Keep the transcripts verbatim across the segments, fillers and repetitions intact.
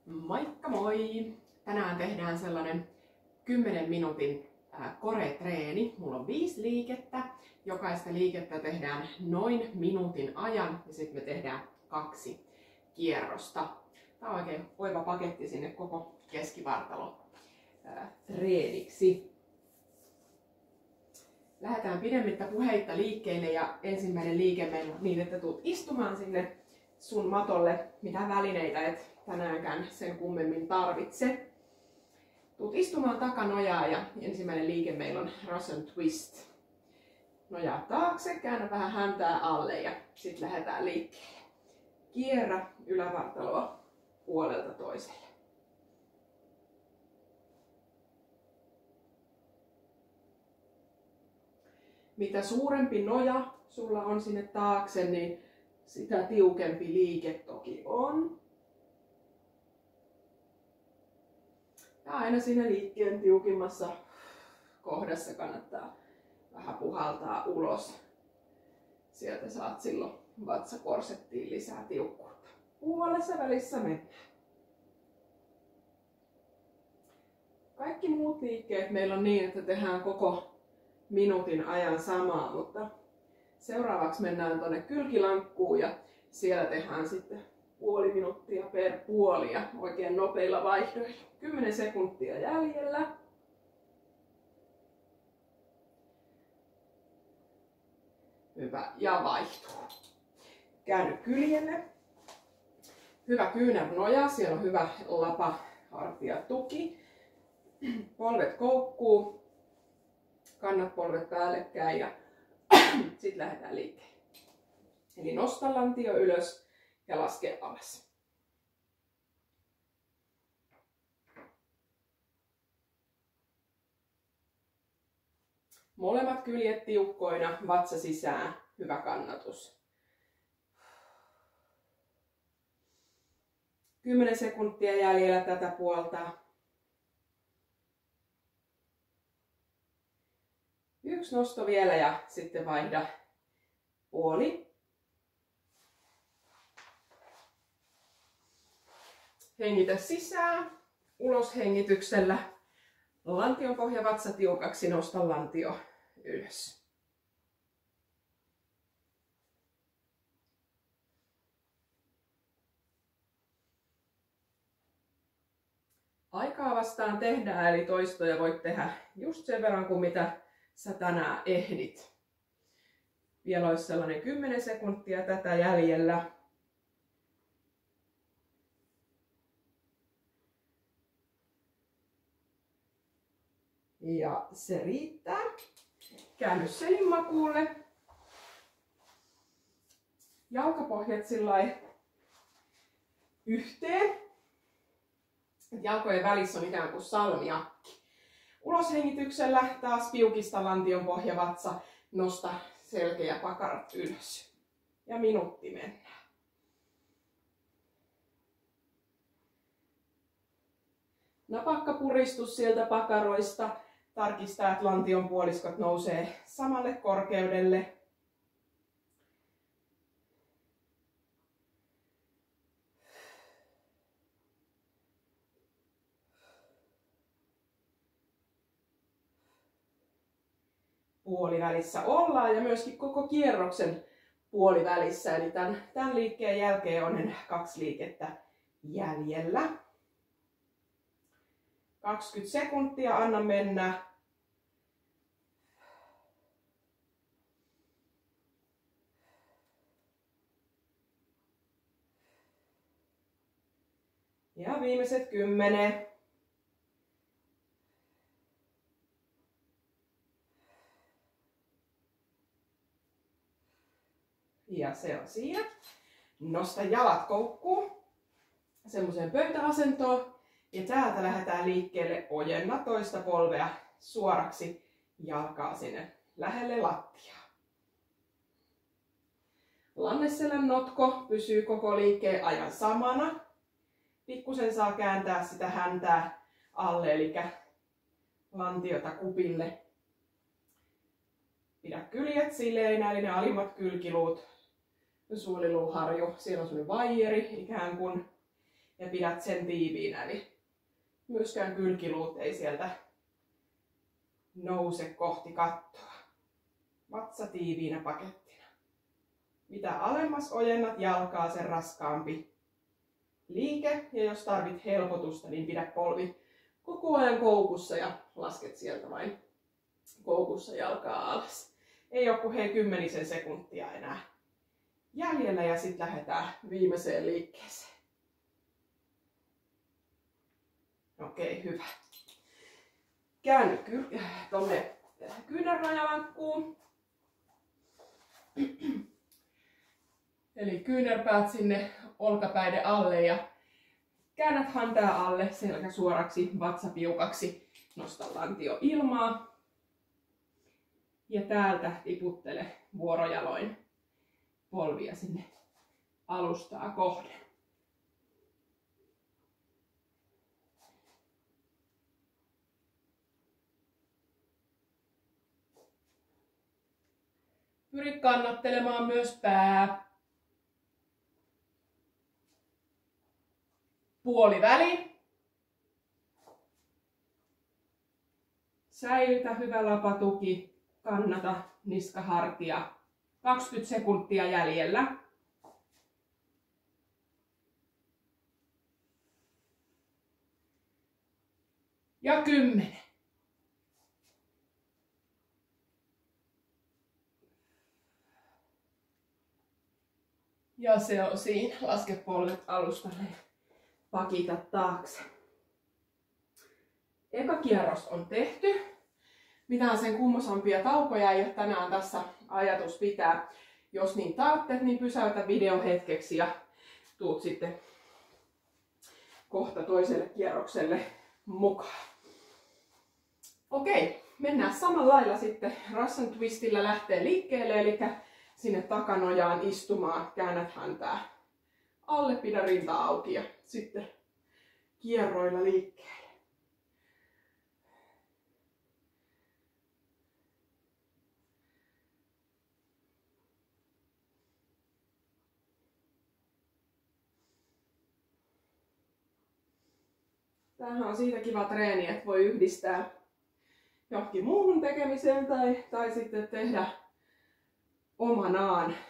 Moikka moi! Tänään tehdään sellainen kymmenen minuutin core-treeni. Mulla on viisi liikettä. Jokaista liikettä tehdään noin minuutin ajan ja sitten me tehdään kaksi kierrosta. Tää on oikein oiva paketti sinne koko keskivartalo treeniksi. Lähdetään pidemmittä puheitta liikkeelle ja ensimmäinen liike meillä on niin, että tuut istumaan sinne sun matolle, mitä välineitä et tänäänkään sen kummemmin tarvitse. Tuut istumaan takanojaa ja ensimmäinen liike meillä on Russian Twist. Nojaa taakse, käännä vähän häntää alle ja sitten lähdetään liikkeelle. Kierrä ylävartaloa puolelta toiselle. Mitä suurempi noja sulla on sinne taakse, niin sitä tiukempi liike toki on. Ja aina siinä liikkeen tiukimmassa kohdassa kannattaa vähän puhaltaa ulos. Sieltä saat silloin vatsakorsettiin lisää tiukkuutta. Puolessa välissä mennään. Kaikki muut liikkeet meillä on niin, että tehdään koko minuutin ajan samaa, mutta seuraavaksi mennään tuonne kylkilankkuun ja siellä tehdään sitten puoli minuuttia per puoli ja oikein nopeilla vaihdoilla. kymmenen sekuntia jäljellä. Hyvä. Ja vaihtuu. Käänny kyljelle. Hyvä kyynärnoja. Siellä on hyvä lapa, hartia, tuki. Polvet koukkuu. Kannat polvet päällekkäin ja sitten lähdetään liikkeelle. Eli nosta lantio ylös ja laske alas. Molemmat kyljet tiukkoina, vatsa sisään, hyvä kannatus. kymmenen sekuntia jäljellä tätä puolta. Yksi nosto vielä ja sitten vaihda puoli. Hengitä sisään, ulos hengityksellä. Lantion pohja vatsa tiukaksi, nosta lantio ylös. Aikaa vastaan tehdään, eli toistoja voit tehdä just sen verran kuin mitä sä tänään ehdit. Vielä olisi sellainen kymmenen sekuntia tätä jäljellä. Ja se riittää. Käänny selinmakuulle. Jalkapohjat sillai yhteen. Jalkojen välissä on ikään kuin salmiakki. Uloshengityksellä taas piukista lantion pohja vatsa. Nosta selkä ja pakarat ylös. Ja minuutti mennään. Napakka puristus sieltä pakaroista. Tarkistaa, että lantion puoliskot nousee samalle korkeudelle. Puolivälissä ollaan ja myöskin koko kierroksen puolivälissä. Eli tämän, tämän liikkeen jälkeen on enää kaksi liikettä jäljellä. kaksikymmentä sekuntia, anna mennä. Ja viimeiset kymmenen. Ja se on siinä. Nosta jalat koukkuun. Semmoiseen pöytäasentoon. Ja täältä lähdetään liikkeelle, ojenna toista polvea suoraksi, jalkaa sinne lähelle lattiaa. Lanneselän notko pysyy koko liikkeen ajan samana. Pikkusen saa kääntää sitä häntää alle, eli lantiota kupille. Pidä kyljet sileinä, eli ne alimmat kylkiluut, suoliluuharju. Siellä on semmoinen vaijeri ikään kuin. ja pidät sen tiiviinä, eli myöskään kylkiluut ei sieltä nouse kohti kattoa. Vatsa tiiviinä pakettina. Mitä alemmas ojennat jalkaa, sen raskaampi liike. Ja jos tarvit helpotusta, niin pidä polvi koko ajan koukussa ja lasket sieltä vain koukussa jalkaa alas. Ei ole kuin hei kymmenisen sekuntia enää jäljellä ja sitten lähdetään viimeiseen liikkeeseen. Okei, hyvä. Käänny ky- tuonne kyynärrajalankkuun. Eli kyynärpäät sinne olkapäiden alle ja käännät hantää alle, selkä suoraksi, vatsa piukaksi. Nosta lantio ilmaa. Ja täältä tiputtele vuorojaloin polvia sinne alustaa kohden. Pyri kannattelemaan myös pää. Puoliväli. Säilytä hyvä lapatuki. Kannata niskahartia. kaksikymmentä sekuntia jäljellä. Ja kymmenen. Ja se on siinä. Laske polvet alustalle. Pakita taakse. Eka kierros on tehty. Mitään sen kummosampia taukoja ei ole tänään tässä ajatus pitää. Jos niin tarvitset, niin pysäytä video hetkeksi ja tuut sitten kohta toiselle kierrokselle mukaan. Okei, mennään samalla lailla sitten Russian twistillä lähtee liikkeelle, eli sinne takanojaan istumaan, käännät häntää alle, pidä rinta auki ja sitten kierroilla liikkeelle. Tämähän on siitä kiva treeni, että voi yhdistää johonkin muuhun tekemiseen tai, tai sitten tehdä omanaan.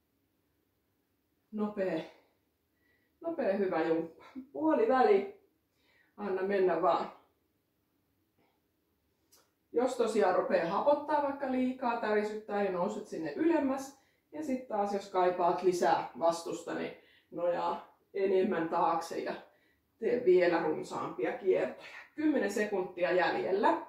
Nopea, nopea hyvä jumppa. Puoliväli. Anna mennä vaan. Jos tosiaan rupeaa hapottaa vaikka liikaa, tärisyttää, niin nouset sinne ylemmäs. Ja sitten taas jos kaipaat lisää vastusta, niin nojaa enemmän taakse ja tee vielä runsaampia kiertoja. kymmenen sekuntia jäljellä.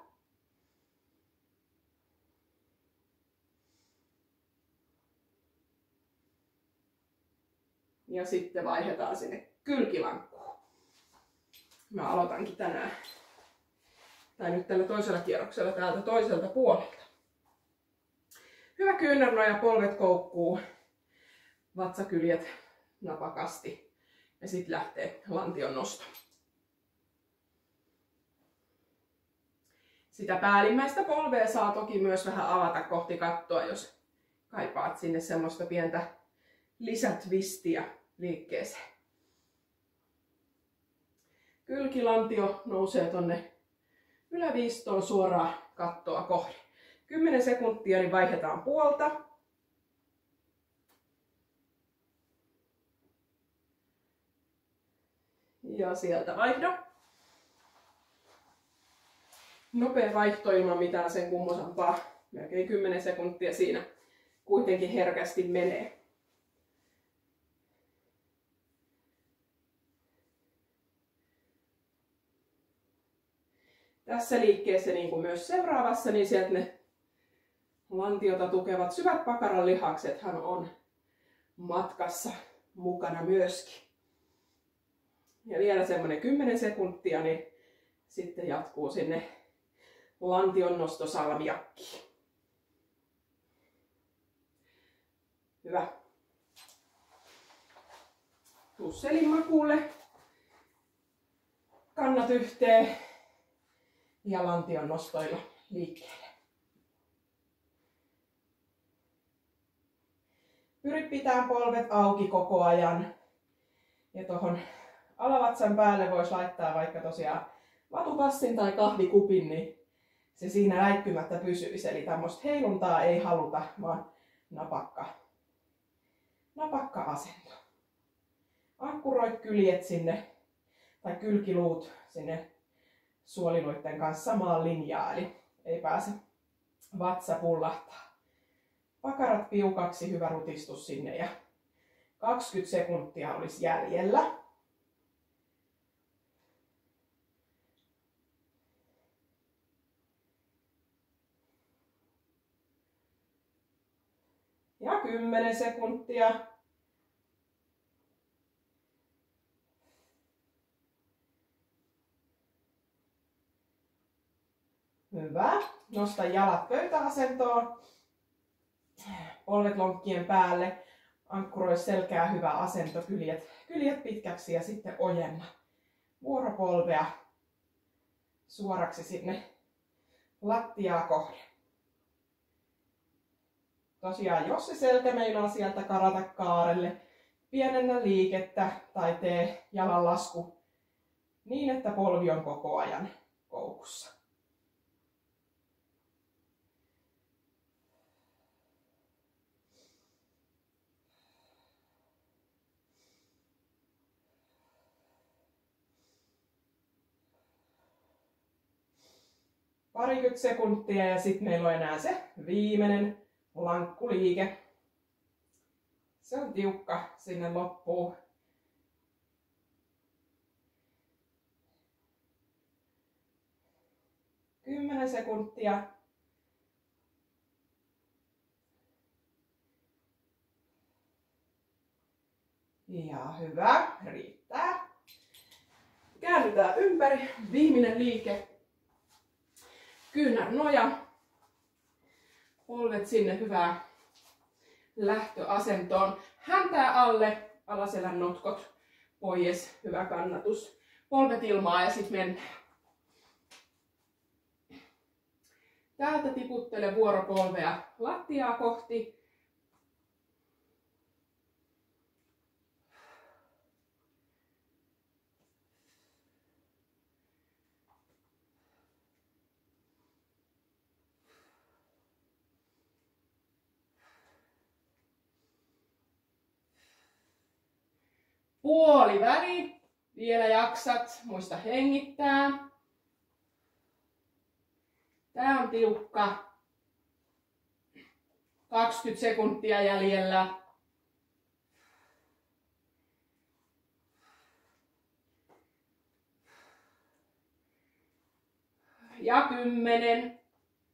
Ja sitten vaihdetaan sinne kylkilankkuun. Mä aloitankin tänään, tai nyt tällä toisella kierroksella täältä toiselta puolelta. Hyvä kyynärnoja, polvet koukkuu, vatsakyljet napakasti ja sitten lähtee lantion nosto. Sitä päällimmäistä polvea saa toki myös vähän avata kohti kattoa, jos kaipaat sinne semmoista pientä lisätwistiä liikkeeseen. Kylkilantio nousee tonne yläviistoon suoraan kattoa kohden. kymmenen sekuntia, niin vaihdetaan puolta. Ja sieltä vaihdo. Nopea vaihto ilman mitään sen kummosampaa. Melkein kymmenen sekuntia siinä kuitenkin herkästi menee. Tässä liikkeessä, niin kuin myös seuraavassa, niin sieltä ne lantiota tukevat syvät pakaran lihaksethan on matkassa mukana myöskin. Ja vielä semmoinen kymmenen sekuntia, niin sitten jatkuu sinne lantion nostosalmiakkiin. Hyvä. Tuu selin makuulle. Kannat yhteen. Ja lantion nostoilla liikkeelle. Pyri pitämään polvet auki koko ajan. Ja tuohon Alavatsan päälle voisi laittaa vaikka tosiaan vatupassin tai kahvikupin, niin se siinä läikkymättä pysyisi. Eli tämmöistä heiluntaa ei haluta, vaan napakka, napakka asento. Ankkuroit kyljet sinne, tai kylkiluut sinne suoliluiden kanssa samaan linjaan, eli ei pääse vatsa pullahtaa. Pakarat piukaksi, hyvä rutistus sinne ja kaksikymmentä sekuntia olisi jäljellä. Ja kymmenen sekuntia. Hyvä. Nosta jalat pöytäasentoon. Polvet lonkkien päälle. Ankkuroi selkää, hyvä asento. Kyljet, kyljet pitkäksi ja sitten ojenna vuoropolvea suoraksi sinne lattiaa kohden. Tosiaan, jos se selkä meinaa sieltä karata kaarelle, pienennä liikettä tai tee jalan lasku niin, että polvi on koko ajan koukussa. Parikymmentä sekuntia ja sitten meillä on enää se viimeinen lankkuliike. Se on tiukka sinne loppuun. Kymmenen sekuntia. Ja hyvä, riittää. Käännytään ympäri. Viimeinen liike. Kyynärnoja. Polvet sinne hyvää lähtöasentoon. Häntää alle, alaselän notkot pois, hyvä kannatus. Polvet ilmaa ja sitten mennään. Täältä tiputtele vuoropolvea lattiaa kohti. Puoli väli. Vielä jaksat. Muista hengittää. Tää on tiukka. kaksikymmentä sekuntia jäljellä. Ja kymmenen.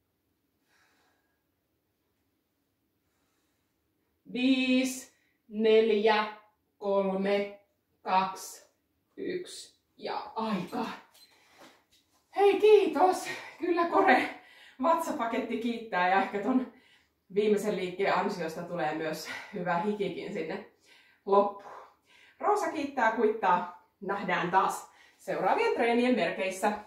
Viisi, neljä, kolme, kaksi, yksi ja aika. Hei, kiitos! Kyllä Kore vatsapaketti kiittää ja ehkä ton viimeisen liikkeen ansiosta tulee myös hyvä hikikin sinne loppuun. Roosa kiittää, kuittaa. Nähdään taas seuraavien treenien merkeissä.